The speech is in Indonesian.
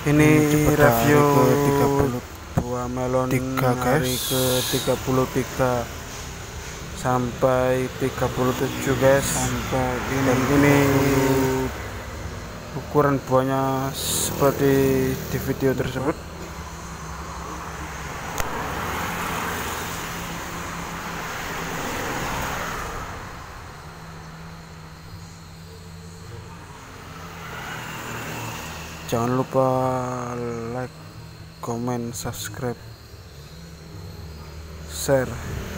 Ini review ke 30 buah melon tiga, hari guys. ke 33 sampai 37 guys. Sampai Dan ini ukuran buahnya seperti di video tersebut. Jangan lupa like, comment, subscribe, share.